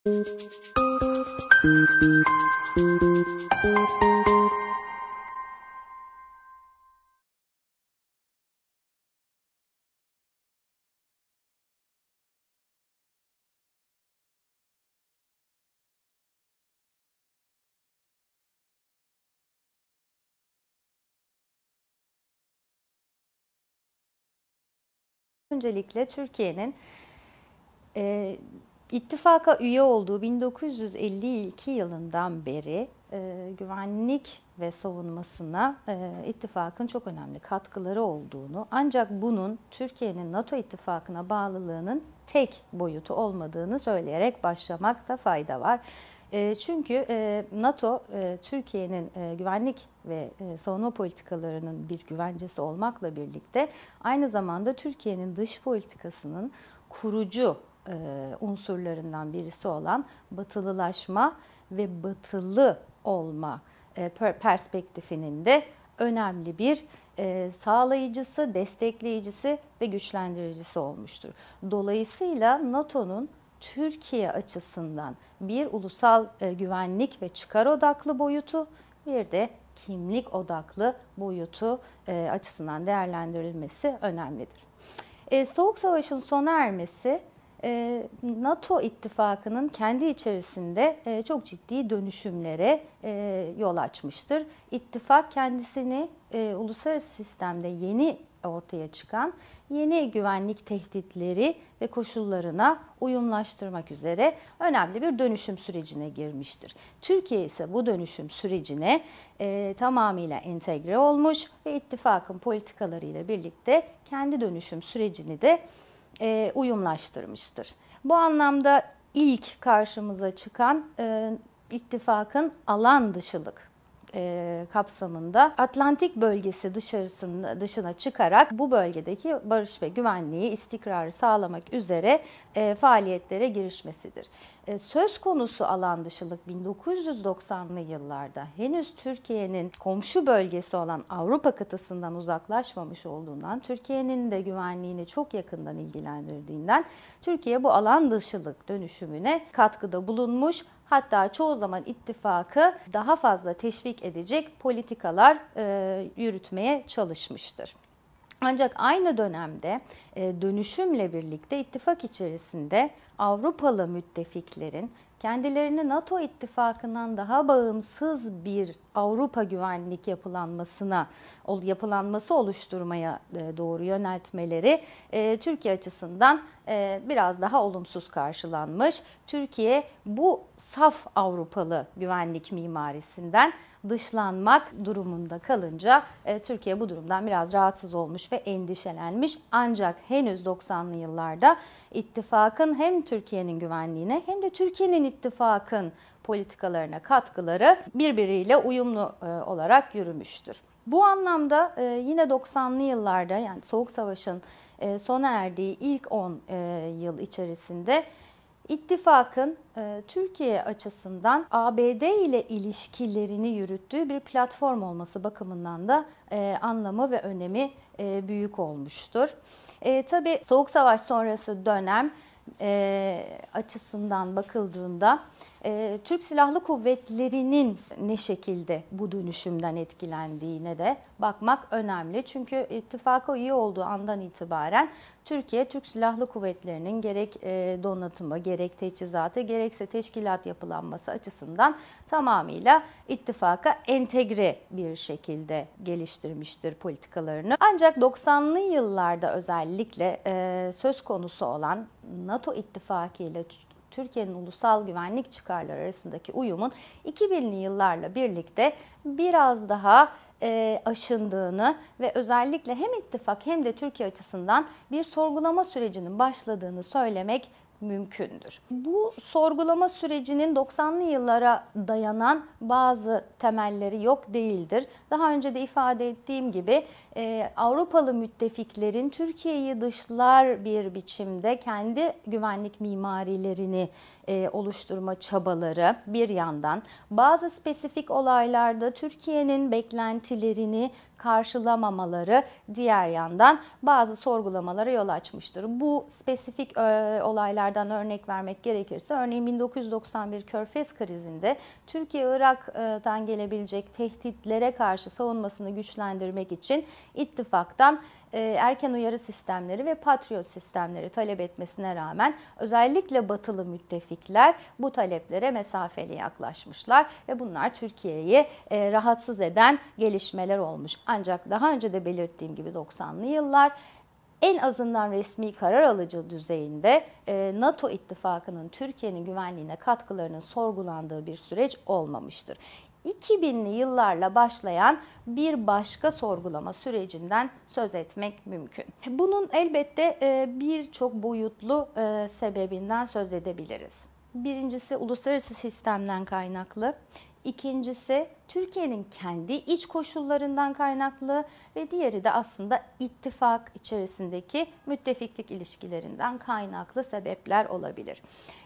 Öncelikle Türkiye'nin ittifaka üye olduğu 1952 yılından beri güvenlik ve savunmasına ittifakın çok önemli katkıları olduğunu, ancak bunun Türkiye'nin NATO ittifakına bağlılığının tek boyutu olmadığını söyleyerek başlamakta fayda var. Çünkü NATO, Türkiye'nin güvenlik ve savunma politikalarının bir güvencesi olmakla birlikte aynı zamanda Türkiye'nin dış politikasının kurucu unsurlarından birisi olan batılılaşma ve batılı olma perspektifinin de önemli bir sağlayıcısı, destekleyicisi ve güçlendiricisi olmuştur. Dolayısıyla NATO'nun Türkiye açısından bir ulusal güvenlik ve çıkar odaklı boyutu, bir de kimlik odaklı boyutu açısından değerlendirilmesi önemlidir. Soğuk Savaş'ın sona ermesi NATO ittifakının kendi içerisinde çok ciddi dönüşümlere yol açmıştır. İttifak kendisini uluslararası sistemde yeni ortaya çıkan yeni güvenlik tehditleri ve koşullarına uyumlaştırmak üzere önemli bir dönüşüm sürecine girmiştir. Türkiye ise bu dönüşüm sürecine tamamıyla entegre olmuş ve ittifakın politikalarıyla birlikte kendi dönüşüm sürecini de uyumlaştırmıştır. Bu anlamda ilk karşımıza çıkan ittifakın alan dışılık kapsamında Atlantik bölgesi dışına çıkarak bu bölgedeki barış ve güvenliği, istikrarı sağlamak üzere faaliyetlere girişmesidir. Söz konusu alan dışılık 1990'lı yıllarda henüz Türkiye'nin komşu bölgesi olan Avrupa kıtasından uzaklaşmamış olduğundan, Türkiye'nin de güvenliğini çok yakından ilgilendirdiğinden Türkiye bu alan dışılık dönüşümüne katkıda bulunmuş. Hatta çoğu zaman ittifakı daha fazla teşvik edecek politikalar yürütmeye çalışmıştır. Ancak aynı dönemde dönüşümle birlikte ittifak içerisinde Avrupalı müttefiklerin kendilerini NATO ittifakından daha bağımsız bir Avrupa güvenlik yapılanması oluşturmaya doğru yöneltmeleri Türkiye açısından biraz daha olumsuz karşılanmış. Türkiye bu saf Avrupalı güvenlik mimarisinden dışlanmak durumunda kalınca Türkiye bu durumdan biraz rahatsız olmuş ve endişelenmiş. Ancak henüz 90'lı yıllarda ittifakın hem Türkiye'nin güvenliğine hem de Türkiye'nin ittifakın politikalarına katkıları birbiriyle uyumlu olarak yürümüştür. Bu anlamda yine 90'lı yıllarda, yani Soğuk Savaş'ın sona erdiği ilk 10 yıl içerisinde İttifakın Türkiye açısından ABD ile ilişkilerini yürüttüğü bir platform olması bakımından da anlamı ve önemi büyük olmuştur. Tabii Soğuk Savaş sonrası dönem açısından bakıldığında Türk Silahlı Kuvvetleri'nin ne şekilde bu dönüşümden etkilendiğine de bakmak önemli. Çünkü ittifaka üye olduğu andan itibaren Türkiye, Türk Silahlı Kuvvetleri'nin gerek donatımı, gerek teçhizatı, gerekse teşkilat yapılanması açısından tamamıyla ittifaka entegre bir şekilde geliştirmiştir politikalarını. Ancak 90'lı yıllarda özellikle söz konusu olan NATO ittifakı ile Türkiye'nin ulusal güvenlik çıkarları arasındaki uyumun 2000'li yıllarla birlikte biraz daha aşındığını ve özellikle hem ittifak hem de Türkiye açısından bir sorgulama sürecinin başladığını söylemek mümkündür. Bu sorgulama sürecinin 90'lı yıllara dayanan bazı temelleri yok değildir. Daha önce de ifade ettiğim gibi Avrupalı müttefiklerin Türkiye'yi dışlar bir biçimde kendi güvenlik mimarilerini oluşturma çabaları bir yandan, bazı spesifik olaylarda Türkiye'nin beklentilerini karşılamamaları diğer yandan bazı sorgulamalara yol açmıştır. Bu spesifik olaylardan örnek vermek gerekirse, örneğin 1991 Körfez krizinde Türkiye Irak'tan gelebilecek tehditlere karşı savunmasını güçlendirmek için ittifaktan erken uyarı sistemleri ve Patriot sistemleri talep etmesine rağmen özellikle batılı müttefikler bu taleplere mesafeli yaklaşmışlar ve bunlar Türkiye'yi rahatsız eden gelişmeler olmuş. Ancak daha önce de belirttiğim gibi 90'lı yıllar en azından resmi karar alıcı düzeyinde NATO ittifakının Türkiye'nin güvenliğine katkılarının sorgulandığı bir süreç olmamıştır. 2000'li yıllarla başlayan bir başka sorgulama sürecinden söz etmek mümkün. Bunun elbette birçok boyutlu sebebinden söz edebiliriz. Birincisi uluslararası sistemden kaynaklı. İkincisi Türkiye'nin kendi iç koşullarından kaynaklı ve diğeri de aslında ittifak içerisindeki müttefiklik ilişkilerinden kaynaklı sebepler olabilir.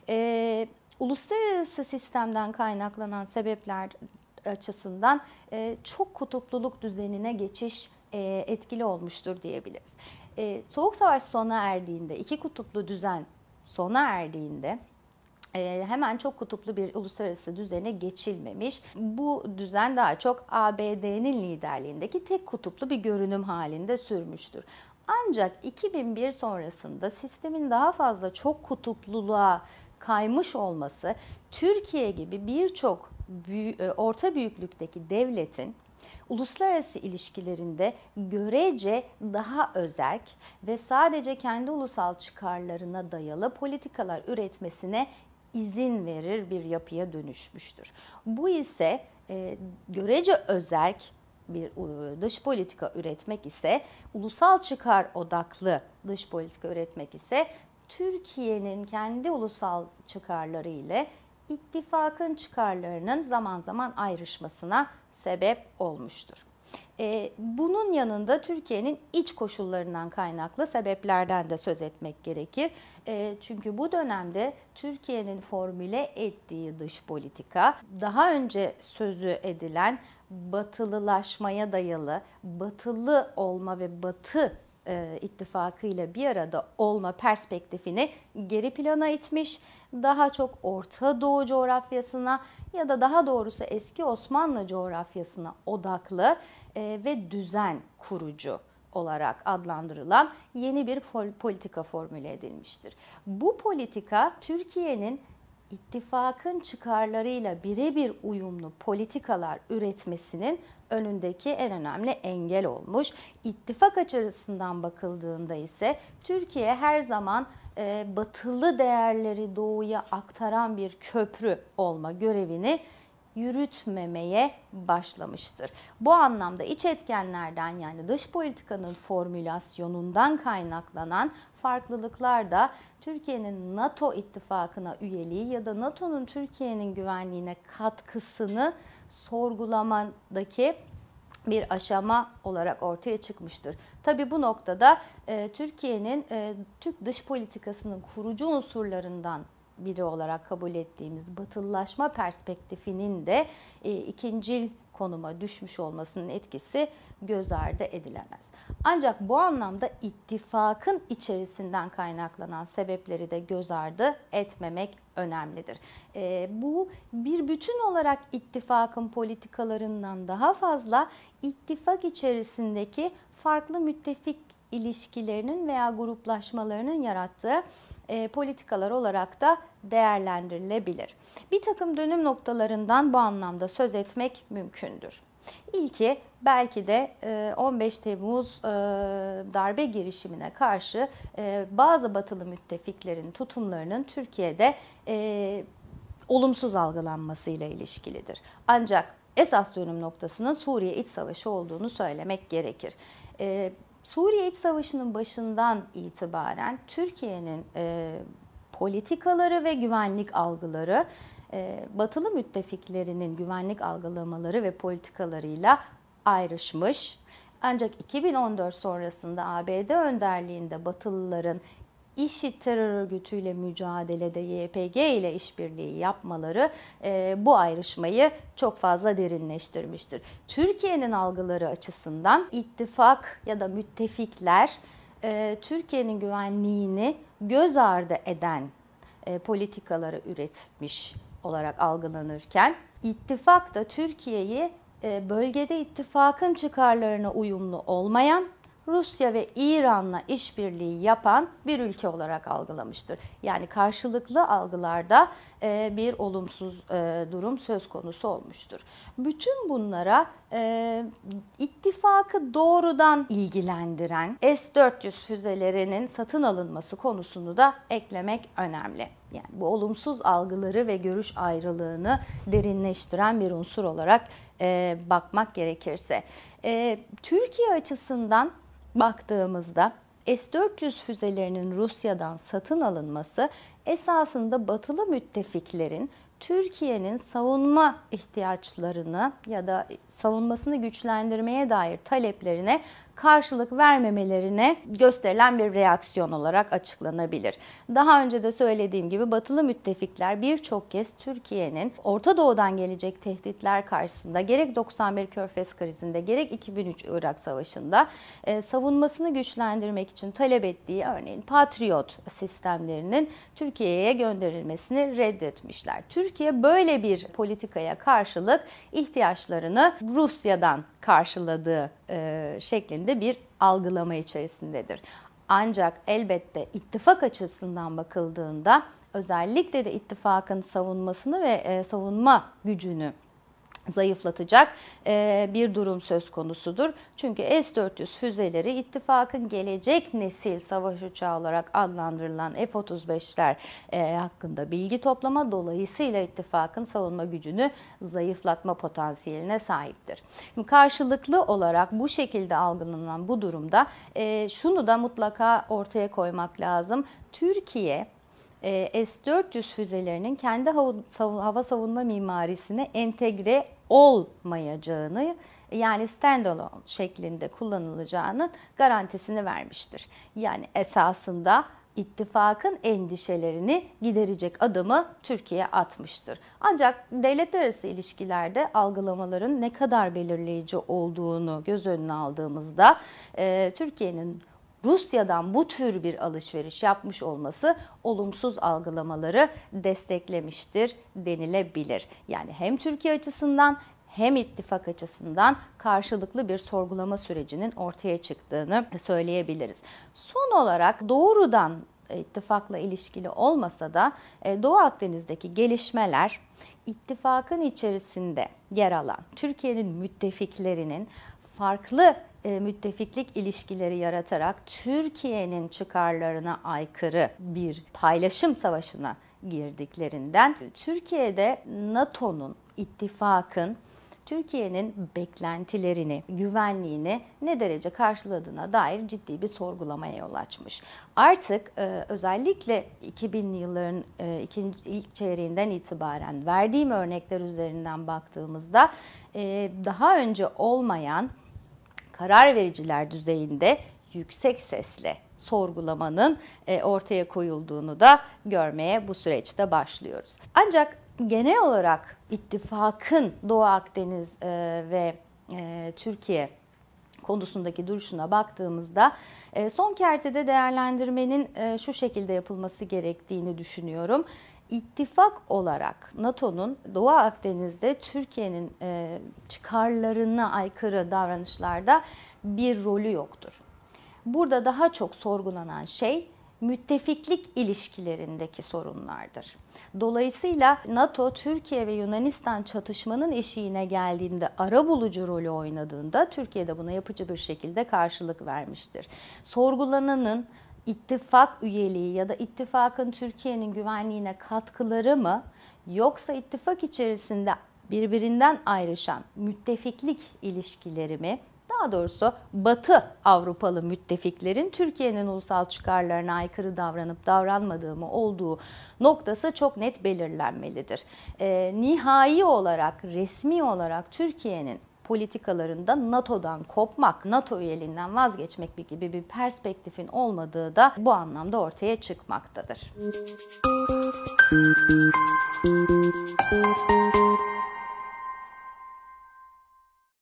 Uluslararası sistemden kaynaklanan sebepler açısından çok kutupluluk düzenine geçiş etkili olmuştur diyebiliriz. Soğuk Savaş sona erdiğinde, iki kutuplu düzen sona erdiğinde hemen çok kutuplu bir uluslararası düzene geçilmemiş. Bu düzen daha çok ABD'nin liderliğindeki tek kutuplu bir görünüm halinde sürmüştür. Ancak 2001 sonrasında sistemin daha fazla çok kutupluluğa kaymış olması, Türkiye gibi birçok orta büyüklükteki devletin uluslararası ilişkilerinde görece daha özerk ve sadece kendi ulusal çıkarlarına dayalı politikalar üretmesine izin verir bir yapıya dönüşmüştür. Bu ise görece özerk bir dış politika üretmek ise, ulusal çıkar odaklı dış politika üretmek ise Türkiye'nin kendi ulusal çıkarları ile ittifakın çıkarlarının zaman zaman ayrışmasına sebep olmuştur. Bunun yanında Türkiye'nin iç koşullarından kaynaklı sebeplerden de söz etmek gerekir. Çünkü bu dönemde Türkiye'nin formüle ettiği dış politika daha önce sözü edilen batılılaşmaya dayalı, batılı olma ve batı ittifakıyla bir arada olma perspektifini geri plana itmiş, daha çok Orta Doğu coğrafyasına ya da daha doğrusu eski Osmanlı coğrafyasına odaklı ve düzen kurucu olarak adlandırılan yeni bir politika formüle edilmiştir. Bu politika Türkiye'nin ittifakın çıkarlarıyla birebir uyumlu politikalar üretmesinin önündeki en önemli engel olmuş. İttifak açısından bakıldığında ise Türkiye her zaman batılı değerleri doğuya aktaran bir köprü olma görevini yürütmemeye başlamıştır. Bu anlamda iç etkenlerden, yani dış politikanın formülasyonundan kaynaklanan farklılıklar da Türkiye'nin NATO ittifakına üyeliği ya da NATO'nun Türkiye'nin güvenliğine katkısını sorgulamadaki bir aşama olarak ortaya çıkmıştır. Tabii bu noktada Türkiye'nin Türk dış politikasının kurucu unsurlarından biri olarak kabul ettiğimiz batılılaşma perspektifinin de ikincil konuma düşmüş olmasının etkisi göz ardı edilemez. Ancak bu anlamda ittifakın içerisinden kaynaklanan sebepleri de göz ardı etmemek önemlidir. Bu bir bütün olarak ittifakın politikalarından daha fazla ittifak içerisindeki farklı müttefik ilişkilerinin veya gruplaşmalarının yarattığı politikalar olarak da değerlendirilebilir. Bir takım dönüm noktalarından bu anlamda söz etmek mümkündür. İlki belki de 15 Temmuz darbe girişimine karşı bazı batılı müttefiklerin tutumlarının Türkiye'de olumsuz algılanmasıyla ilişkilidir. Ancak esas dönüm noktasının Suriye İç Savaşı olduğunu söylemek gerekir. Suriye İç Savaşı'nın başından itibaren Türkiye'nin politikaları ve güvenlik algıları batılı müttefiklerinin güvenlik algılamaları ve politikalarıyla ayrışmış. Ancak 2014 sonrasında ABD önderliğinde Batılıların IŞİD terör örgütüyle mücadelede YPG ile işbirliği yapmaları bu ayrışmayı çok fazla derinleştirmiştir. Türkiye'nin algıları açısından ittifak ya da müttefikler Türkiye'nin güvenliğini göz ardı eden politikaları üretmiş olarak algılanırken, ittifak da Türkiye'yi bölgede ittifakın çıkarlarına uyumlu olmayan, Rusya ve İran'la işbirliği yapan bir ülke olarak algılamıştır. Yani karşılıklı algılarda bir olumsuz durum söz konusu olmuştur. Bütün bunlara ittifakı doğrudan ilgilendiren S-400 füzelerinin satın alınması konusunu da eklemek önemli. Yani bu olumsuz algıları ve görüş ayrılığını derinleştiren bir unsur olarak bakmak gerekirse. Türkiye açısından baktığımızda S-400 füzelerinin Rusya'dan satın alınması esasında batılı müttefiklerin Türkiye'nin savunma ihtiyaçlarını ya da savunmasını güçlendirmeye dair taleplerine karşılık vermemelerine gösterilen bir reaksiyon olarak açıklanabilir. Daha önce de söylediğim gibi batılı müttefikler birçok kez Türkiye'nin Orta Doğu'dan gelecek tehditler karşısında gerek 91 Körfez krizinde gerek 2003 Irak Savaşı'nda savunmasını güçlendirmek için talep ettiği örneğin Patriot sistemlerinin Türkiye'ye gönderilmesini reddetmişler. Türkiye böyle bir politikaya karşılık ihtiyaçlarını Rusya'dan karşıladığı şeklinde bir algılama içerisindedir. Ancak elbette ittifak açısından bakıldığında özellikle de ittifakın savunmasını ve savunma gücünü zayıflatacak bir durum söz konusudur. Çünkü S-400 füzeleri ittifakın gelecek nesil savaş uçağı olarak adlandırılan F-35'ler hakkında bilgi toplama, dolayısıyla ittifakın savunma gücünü zayıflatma potansiyeline sahiptir. Şimdi karşılıklı olarak bu şekilde algılanan bu durumda şunu da mutlaka ortaya koymak lazım. Türkiye S-400 füzelerinin kendi hava savunma mimarisine entegre olmayacağını, yani standalone şeklinde kullanılacağını garantisini vermiştir. Yani esasında ittifakın endişelerini giderecek adımı Türkiye atmıştır. Ancak devletler arası ilişkilerde algılamaların ne kadar belirleyici olduğunu göz önüne aldığımızda Türkiye'nin Rusya'dan bu tür bir alışveriş yapmış olması olumsuz algılamaları desteklemiştir denilebilir. Yani hem Türkiye açısından hem ittifak açısından karşılıklı bir sorgulama sürecinin ortaya çıktığını söyleyebiliriz. Son olarak doğrudan ittifakla ilişkili olmasa da Doğu Akdeniz'deki gelişmeler ittifakın içerisinde yer alan Türkiye'nin müttefiklerinin farklı müttefiklik ilişkileri yaratarak Türkiye'nin çıkarlarına aykırı bir paylaşım savaşına girdiklerinden Türkiye'de NATO'nun, ittifakın Türkiye'nin beklentilerini, güvenliğini ne derece karşıladığına dair ciddi bir sorgulamaya yol açmış. Artık özellikle 2000'li yılların ilk çeyreğinden itibaren verdiğim örnekler üzerinden baktığımızda daha önce olmayan karar vericiler düzeyinde yüksek sesle sorgulamanın ortaya koyulduğunu da görmeye bu süreçte başlıyoruz. Ancak genel olarak ittifakın Doğu Akdeniz ve Türkiye konusundaki duruşuna baktığımızda son kertede değerlendirmenin şu şekilde yapılması gerektiğini düşünüyorum. İttifak olarak NATO'nun Doğu Akdeniz'de Türkiye'nin çıkarlarına aykırı davranışlarda bir rolü yoktur. Burada daha çok sorgulanan şey müttefiklik ilişkilerindeki sorunlardır. Dolayısıyla NATO, Türkiye ve Yunanistan çatışmanın eşiğine geldiğinde, arabulucu rolü oynadığında Türkiye de buna yapıcı bir şekilde karşılık vermiştir. Sorgulananın ittifak üyeliği ya da ittifakın Türkiye'nin güvenliğine katkıları mı, yoksa ittifak içerisinde birbirinden ayrışan müttefiklik ilişkileri mi? Daha doğrusu Batı Avrupalı müttefiklerin Türkiye'nin ulusal çıkarlarına aykırı davranıp davranmadığı mı olduğu noktası çok net belirlenmelidir. Nihai olarak, resmi olarak Türkiye'nin politikalarında NATO'dan kopmak, NATO üyeliğinden vazgeçmek gibi bir perspektifin olmadığı da bu anlamda ortaya çıkmaktadır.